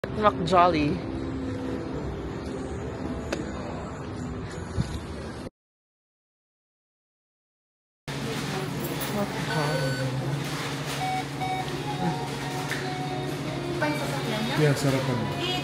McJolly. Yeah, sarapan.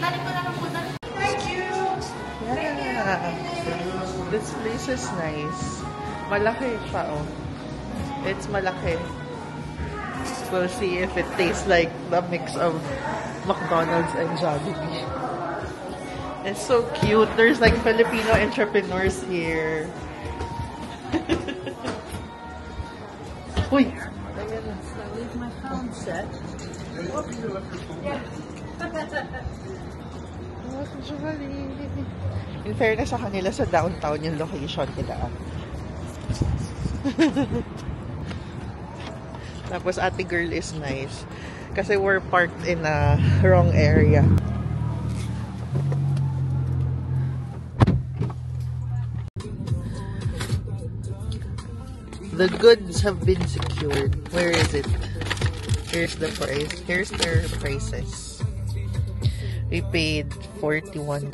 Yeah. This place is nice. Malaki siya, oh. It's malaki. We'll see if it tastes like the mix of McDonald's and Jollibee. It's so cute. There's like Filipino entrepreneurs here. Uy! Ayan na. With my phone set. In fairness sa kanila, sa downtown yung location nila. Tapos ate girl is nice. Kasi we're parked in a wrong area. The goods have been secured. Where is it? Here's the price. Here's their prices. We paid $41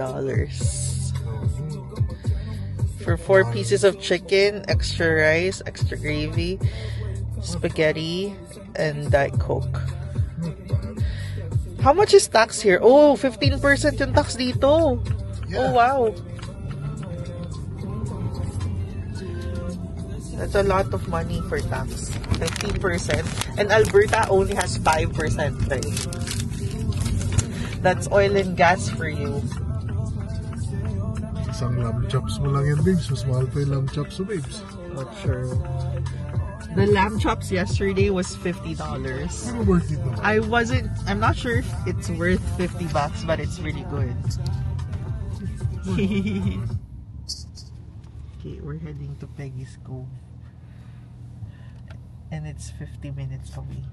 for 4 pieces of chicken, extra rice, extra gravy, spaghetti, and Diet Coke. How much is tax here? Oh, 15% yung tax dito. Yeah. Oh, wow. That's a lot of money for tax. 15%. And Alberta only has 5%. Right? That's oil and gas for you. Isang lamb chops mo lang yan, babes. Mas mahal pa yung lamb chops mo, babes. Not sure. The lamb chops yesterday was $50. Ano worth it naman? I'm not sure if it's worth $50, but it's really good. Okay, we're heading to Peggy's Cove. And it's 50 minutes away.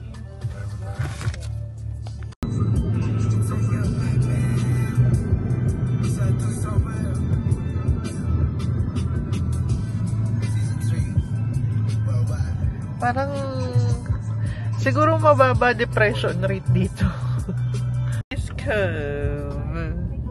Parang siguro mababa depression rate dito. This cove.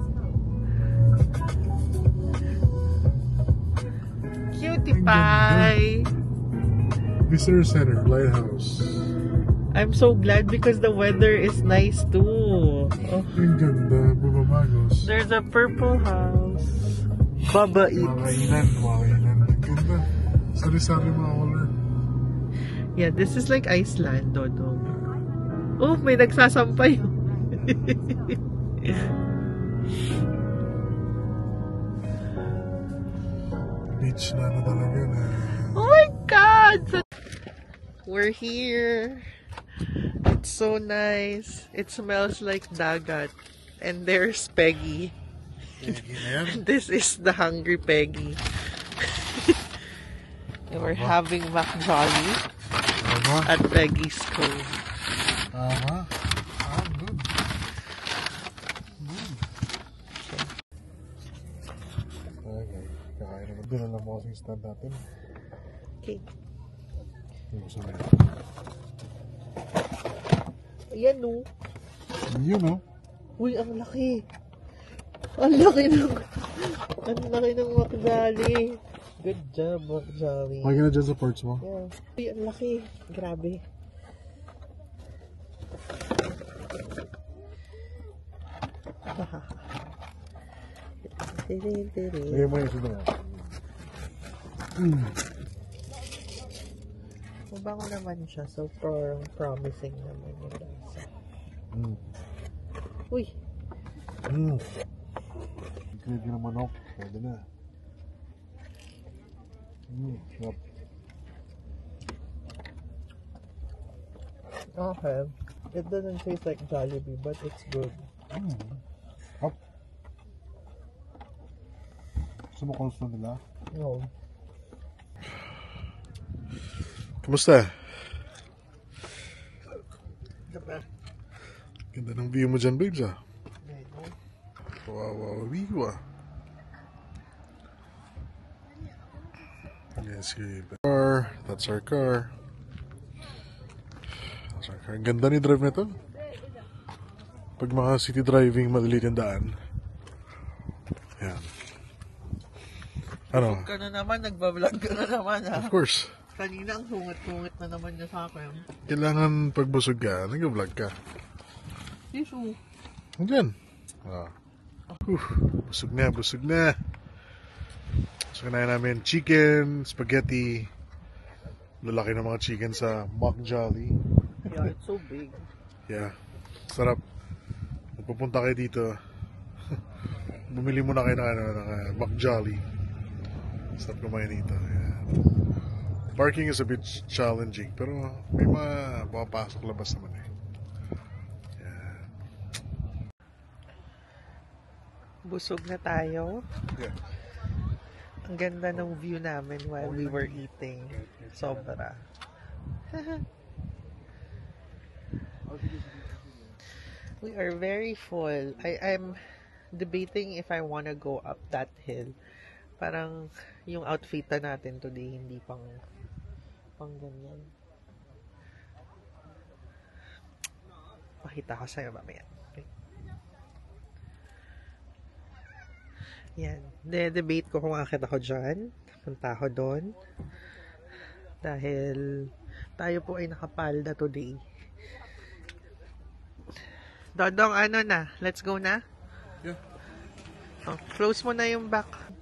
Cutie pie. Visitor Center, Lighthouse. I'm so glad because the weather is nice too. Oh. Ang ganda, bumabagos. There's a purple house. Baba Eats. Makainan. Ang ganda. Sari-sari mga color. Yeah, this is like Iceland, Dodo. Oh, may nagsasampay. Beach na talaga na. Oh my God! We're here. It's so nice. It smells like dagat. And there's Peggy. This is the hungry Peggy. And we're having McJolly at Peggy's Cove. Good. Okay. Kakain naman. Doon lang mo kasing stand natin. Okay. Gusto mo yan? Ayan o. Yun o. Uy, ang laki. Ang laki ng McJolly. Good job, McJolly. Okay na dyan sa parts mo? Yeah. Uy, ang laki. Grabe. Lagyan mo yung ito na. Mabango naman siya. So, promising naman yung lasa. Uy! Gravy ng manok. Pwede na. Sarap. Okay. It doesn't taste like Jollibee, but it's good. Hop. Gusto mo calls na nila? No. Kamusta? Ganda ng view mo dyan, babes, ah. Wow. Yes, car. That's our car. Ang ganda ni drive nito. Pag mga city driving, malilit yung daan. Yan. Ano? Ka na naman, nagbablog ka na naman ha. Of course. Kanina ang hungit-hungit na naman niya sa akin. Kailangan pag busog ka, nag-vlog ka. Tissue. Diyan. Ah. Busog na, busog na. So, kinain namin chicken, spaghetti. Lalaki ng mga chicken sa Mock Jolly. Yeah, it's so big. Yeah. Sarap. Kung pupunta kayo dito, bumili muna kayo ng Mock Jolly. Sarap kumain dito. Yeah. Parking is a bit challenging, pero may mga pumapasok labas naman eh. Yeah. Busog na tayo. Yeah. Ang ganda ng view namin while we were eating. Sobra. We are very full. I'm debating if I wanna go up that hill. Parang yung outfit natin today hindi pang ganyan. Pakita ko sa'yo mamaya. Okay. Yan. Debate ko kung akit ako dyan. Punta ako doon. Dahil tayo po ay nakapalda today. Dodong, ano na? Let's go na? Yeah. Oh, close mo na yung back.